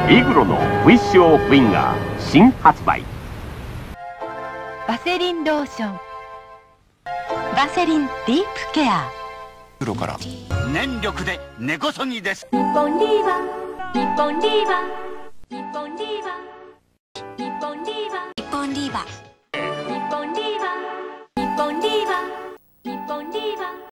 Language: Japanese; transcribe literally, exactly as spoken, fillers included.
ビグロのウィッシュオーウィンガー新発売。 バセリンローション、バセリンディープケア。 黒から粘力で根こそぎです。 日本リーバ日本リーバ日本リーバ日本リーバ日本リーバ日本リーバ日本リーバ日本リーバ